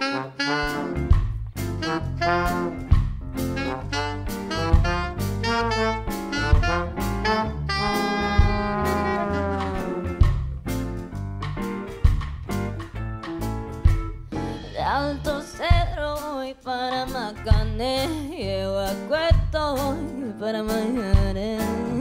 De Alto Cedro voy para Macané, llego a Cueto voy para Mañaré.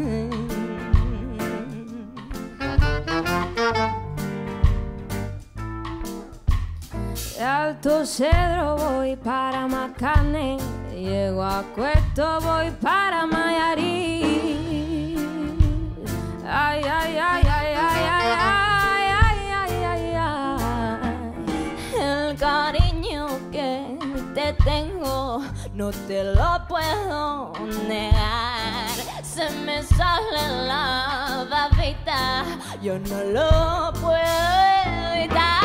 De Alto Cedro voy para Macané, llego a Cueto voy para Mayarí. Ay, ay, ay, ay, ay, ay, ay, ay, ay, ay, ay. El cariño que te tengo no te lo puedo negar. Se me sale la babita, yo no lo puedo evitar.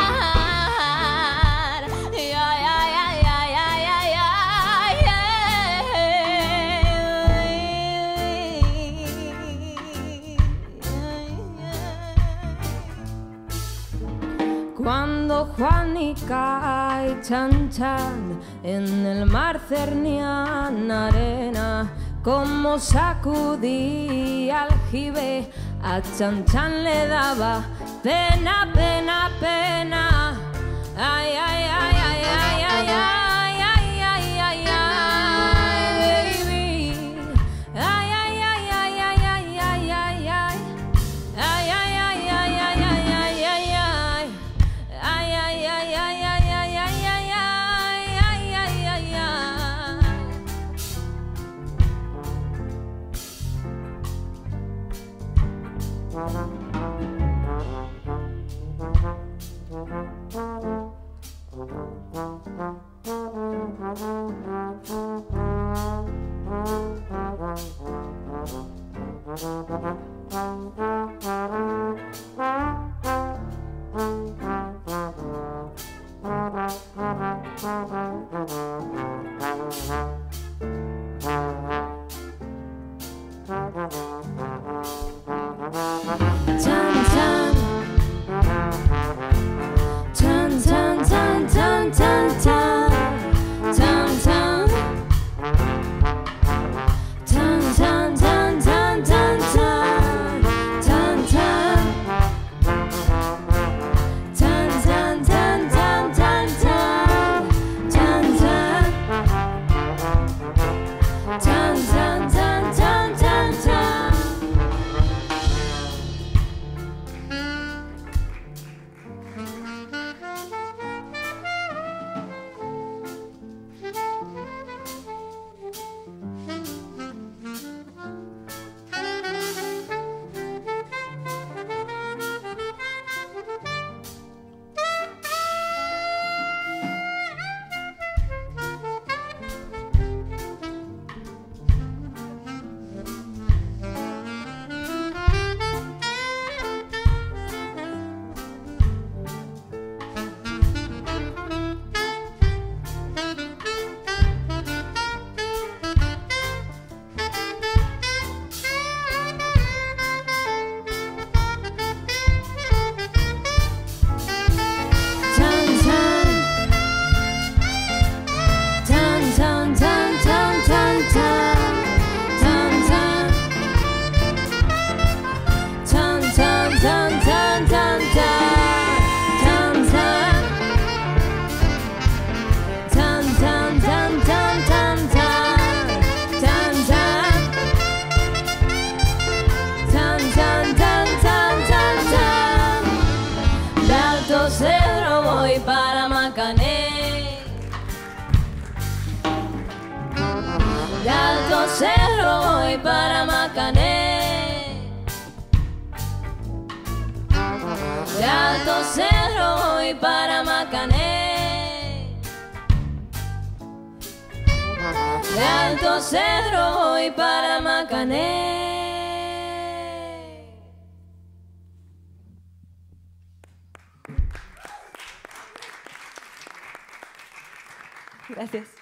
Cuando Juanica y Chan Chan en el mar cernían arena, como sacudí aljibe, a Chan Chan le daba pena, pena, pena. Ay, ay, ay, ay, ay, ay, ay, ay, ay, ay, ay, baby. Ay, ay, ay, ay, ay, ay, ay, ay, ay. Ay, ay, ay, ay, ay, ay, ay, ay, ay. Ay, ay, ay, ay, ay, ay, ay, ay, ay, ay, ay, ay. De Alto Cedro voy para Macané. De Alto Cedro voy para Macané. De Alto Cedro voy para Macané. Gracias.